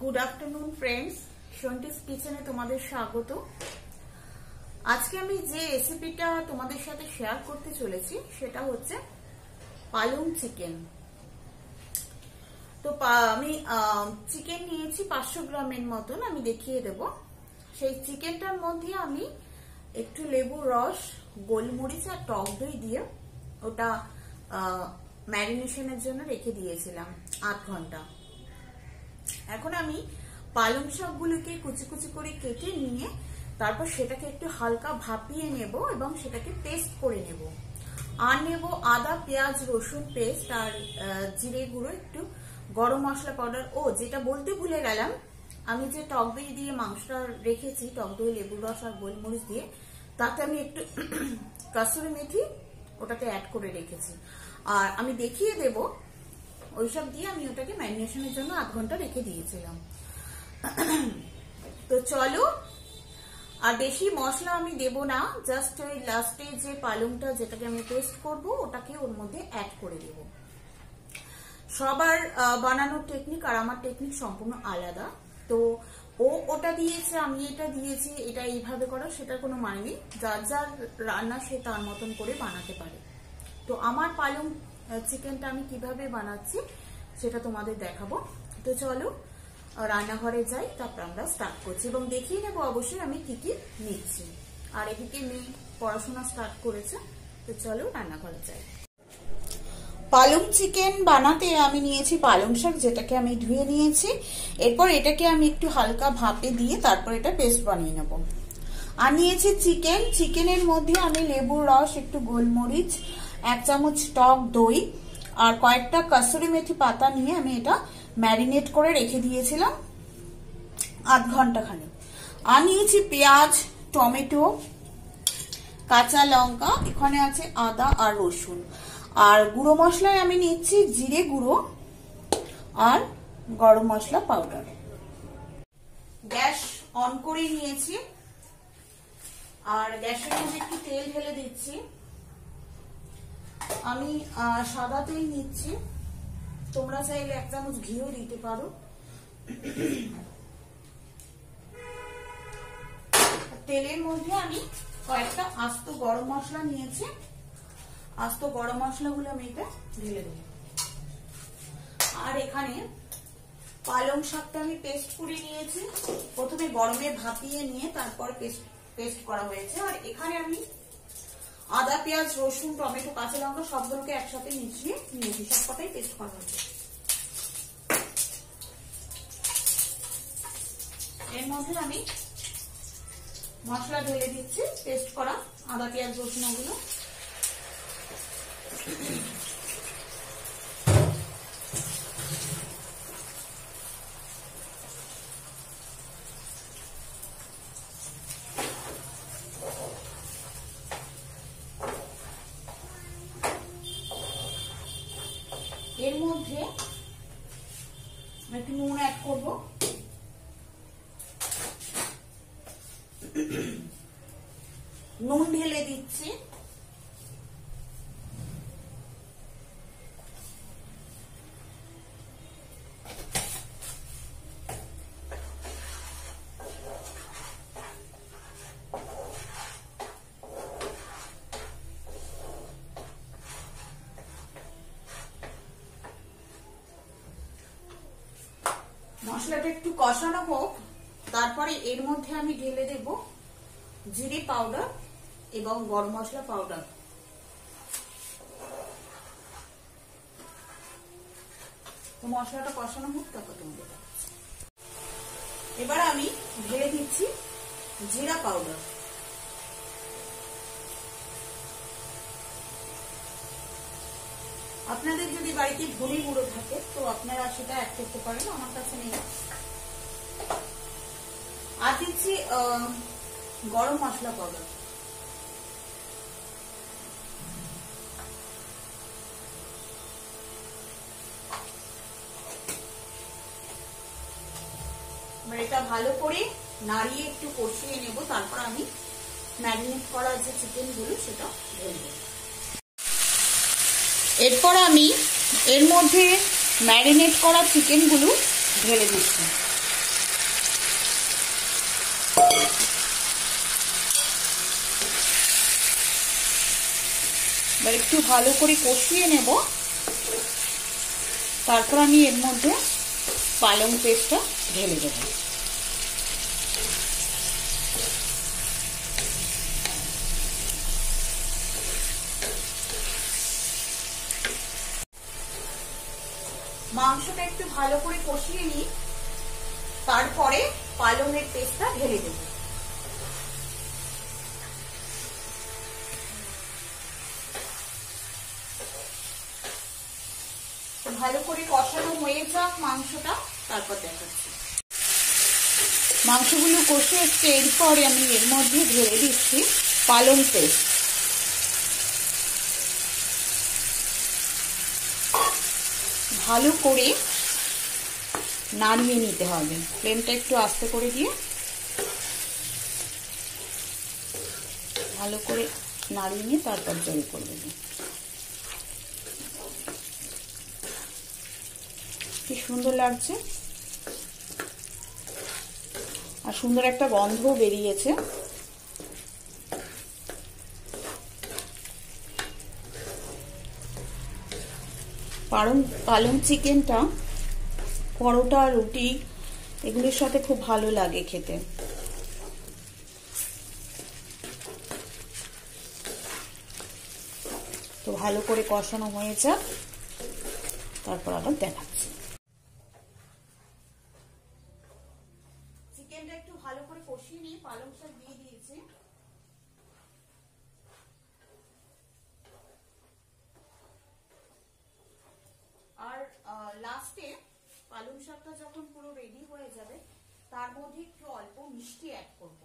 Good afternoon friends, शंटीज किचेने तुम्हादेर स्वागत। आज के आमी जे रेसिपिटा तुम्हादेर साथे शेयर करते चलेछि सेटा होच्छे पालং चिकेन। तो आमी चिकेन नियेछि 500 ग्रामेर मतन, आमी देखिए देब। सेई चिकेनटार मध्ये आमी एकटु लेबुर रस, गोलमरिच और टक दई दिए ओटा मैरिनेशनेर जन्य रेखे दिएछिलाम 8 घंटा। এখন আমি পালং শাকগুলোকে কুচি কুচি করে কেটে নিয়ে তারপর সেটাকে একটু হালকা ভাপিয়ে নেব এবং সেটাকে পেস্ট করে নেব। আর নেব আদা, পেঁয়াজ, রসুন পেস্ট আর জিরে গুঁড়ো, একটু গরম মশলা পাউডার। ও যেটা বলতে ভুলে গেলাম, আমি যে টক দই দিয়ে মাংসটা রেখেছি, টক দই, লেবুর রস আর গোলমরিচ দিয়ে, তাতে আমি একটু কাসুরি মেথি ওটাতে অ্যাড করে রেখেছি। আর আমি দেখিয়ে দেব ওই সব দিয়ে আমি ওটাকে ম্যারিনেশনের জন্য 8 ঘন্টা রেখে দিয়েছিলাম। তো চলো, আর বেশি মশলা আমি দেব না, জাস্ট ওই লাস্টে যে পালংটা যেটাকে আমি পেস্ট করব ওটাকে ওর মধ্যে অ্যাড করে দেব। সবার বানানোর টেকনিক আর আমার টেকনিক সম্পূর্ণ আলাদা। তো ও ওটা দিয়েছে, আমি এটা দিয়েছি, এটা এইভাবে করো সেটার কোনো মানে নেই। যার যার রান্না সে তার মতন করে বানাতে পারে। তো আমার পালং চিকেনটা আমি কিভাবে বানাচ্ছি সেটা তোমাদের দেখাবো। তো চলো রান্নাঘরে যাই, তারপর আমরা স্টার্ট করছি এবং দেখিয়ে নেবো অবশ্যই আমি কি কি নিচ্ছি। আর এদিকে মেয়ে পড়াশোনা স্টার্ট করেছে। তো চলো রান্নাঘরে যাই। পালং চিকেন বানাতে আমি নিয়েছি পালং শাক, যেটাকে আমি ধুয়ে নিয়েছি। এরপর এটাকে আমি একটু হালকা ভাপে দিয়ে তারপর এটা পেস্ট বানিয়ে নেব। আর নিয়েছি চিকেন। চিকেনের মধ্যে আমি লেবুর রস, একটু গোলমরিচ, 1 চামচ টক দই আর কয়েকটা কাসুরি মেথি পাতা নিয়ে আমি এটা ম্যারিনেট করে রেখে দিয়েছিলাম 8 ঘন্টা খানিক। আর নিয়েছি পেঁয়াজ, টমেটো, কাঁচা লঙ্কা, এখানে আছে আদা আর রসুন। আর গুঁড়ো মশলায় আমি নিচ্ছি জিরে গুঁড়ো আর গরম মশলা পাউডার। গ্যাস অন করে নিয়েছি আর গ্যাসের মধ্যে একটু তেল ঢেলে দিচ্ছি। আমি সাদা তেল নিচ্ছি, তোমরা চাইলে 1 চামচ ঘিও দিতে পারো। তেলের মধ্যে আমি কয়েকটা আস্ত গরম মশলা নিয়েছি। আস্ত গরম মশলাগুলো আমি এটা ঢেলে দেব। আর এখানে পালং শাকটা আমি পেস্ট করে নিয়েছি। প্রথমে গরমে ভাপিয়ে নিয়ে তারপর পেস্ট করা হয়েছে। আর এখানে আমি আদা, পেঁয়াজ, রসুন, টমেটো, কাঁচা লঙ্কা সবগুলোকে একসাথে মিশিয়ে নিয়েছি, সবকটাই পেস্ট করা হয়েছে। এর মধ্যে আমি মশলা ঢেলে দিচ্ছি, পেস্ট করা আদা, পেঁয়াজ, রসুন ওগুলো। এর মধ্যে একটু নুন অ্যাড করব। নুন ঢেলে দিচ্ছি। মশলাটা একটু কষানো হোক, তারপরে এর মধ্যে আমি ঢেলে দেব জিরে পাউডার এবং গরম মশলা পাউডার। তো মশলাটা কষানো হোক, তারপর তোমাদের এবার আমি ঢেলে দিচ্ছি জিরা পাউডার। আপনাদের যদি বাড়িতে ধনে গুঁড়ো থাকে তো আপনারা সেটা অ্যাড করতে পারেন, আমার কাছে নেই। আর দিচ্ছি গরম মশলা পাউডার। এটা ভালো করে নাড়িয়ে একটু কষিয়ে নেব, তারপর আমি ম্যারিনেট করা যে চিকেন গুলো সেটা ঢেলে দেব। এরপর আমি এর মধ্যে ম্যারিনেট করা চিকেনগুলো ঢেলে দিচ্ছি। একটু ভালো করে কষিয়ে নেব, তারপর আমি এর মধ্যে পালং পেস্টটা ঢেলে দেব। মাংসটা একটু ভালো করে কষিয়ে নিই, তারপরে পালংয়ের পেস্টটা ঢেলে দেব। ভালো করে কষানো হয়ে যাক মাংসটা, তারপর দেখাচ্ছি। মাংসগুলো কষে এসছে, এরপরে আমি এর মধ্যে ঢেলে দিচ্ছি পালং পেস্ট। ভালো করে নাড়িয়ে নিতে হবে, ফ্লেমটা একটু আস্তে করে দিয়ে ভালো করে নাড়িয়ে নিয়ে তারপর জল করে দেব। কি সুন্দর লাগছে, আর সুন্দর একটা গন্ধও বেরিয়েছে। পালং চিকেনটা পরোটা, রুটি এগুলোর সাথে খুব ভালো লাগে খেতে। তো ভালো করে কষানো হয়ে যাক, তারপর আবার দেখাচ্ছি। চিকেনটা একটু ভালো করে কষিয়ে নিয়ে পালং শাক দিয়ে দিয়েছি। আর লাস্টে পালং শাকটা যখন পুরো রেডি হয়ে যাবে, তার মধ্যে একটু অল্প মিষ্টি অ্যাড করব,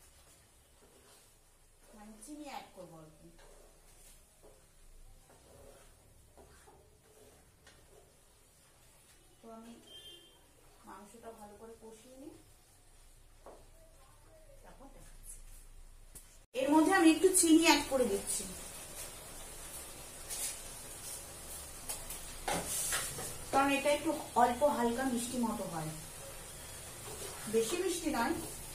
মানে চিনি অ্যাড করবো অল্প। তো আমি মাংসটা ভালো করে কষিয়ে নিই, তারপর দেখাচ্ছি। এর মধ্যে আমি একটু চিনি অ্যাড করে দিচ্ছি, কারণ এটা একটু অল্প হালকা মিষ্টি মতো হয়, বেশি মিষ্টি নয়।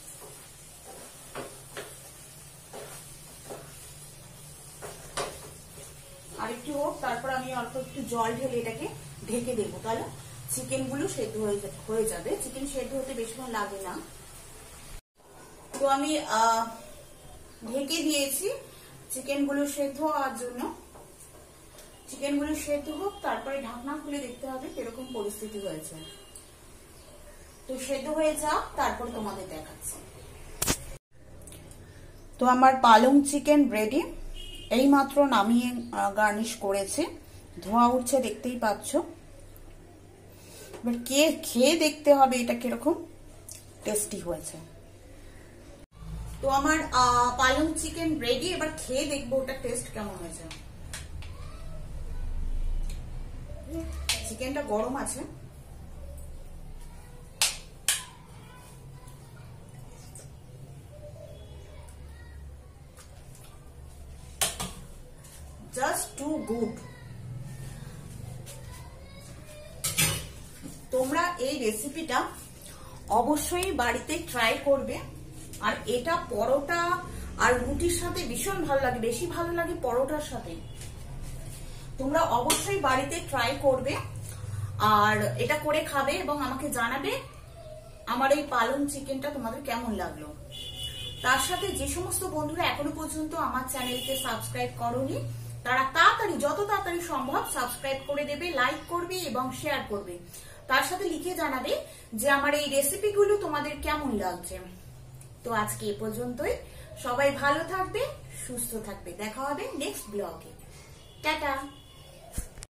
আর একটু হোক, তারপর আমি অল্প একটু জল ঢেলে এটাকে ঢেকে দেবো, তাহলে চিকেন গুলো সেদ্ধ হয়ে যাবে। চিকেন সেদ্ধ হতে বেশিক্ষণ লাগে না। তো আমি ঢেকে দিয়েছি চিকেন গুলো সেদ্ধ হওয়ার জন্য। চিকেন গুলো সেদ্ধ হোক, তারপরে ঢাকনা খুলে দেখতে হবে কিরকম পরিস্থিতি হয়েছে। তো সেদ্ধ হয়ে যাক, তারপর তোমাদের দেখাচ্ছি। তো আমার পালং চিকেন রেডি, এই মাত্র নামিয়ে গার্নিশ করেছে, ধোঁয়া উঠছে দেখতেই পাচ্ছ। এবার খেয়ে দেখতে হবে এটা কিরকম টেস্টি হয়েছে। তো আমার পালং চিকেন রেডি, এবার খেয়ে দেখবো ওটা টেস্ট কেমন হয়েছে। চিকেনটা গরম আছে, জাস্ট টু গুড। তোমরা এই রেসিপিটা অবশ্যই বাড়িতে ট্রাই করবে। আর এটা পরোটা আর রুটির সাথে ভীষণ ভালো লাগে, বেশি ভালো লাগে পরোটার সাথে। তোমরা অবশ্যই বাড়িতে ট্রাই করবে আর এটা করে খাবে এবং আমাকে জানাবে আমার এই পালং চিকেনটা তোমাদের কেমন লাগলো। তার সাথে যে সমস্ত বন্ধুরা এখনো পর্যন্ত আমার চ্যানেলকে সাবস্ক্রাইব করোনি, তারা তাড়াতাড়ি, যত তাড়াতাড়ি সম্ভব সাবস্ক্রাইব করে দেবে, লাইক করবে এবং শেয়ার করবে। তার সাথে লিখে জানাবে যে আমার এই রেসিপিগুলো তোমাদের কেমন লাগছে। তো আজকে এ পর্যন্তই, সবাই ভালো থাকবে, সুস্থ থাকবে, দেখা হবে নেক্সট ব্লগে। টাটা।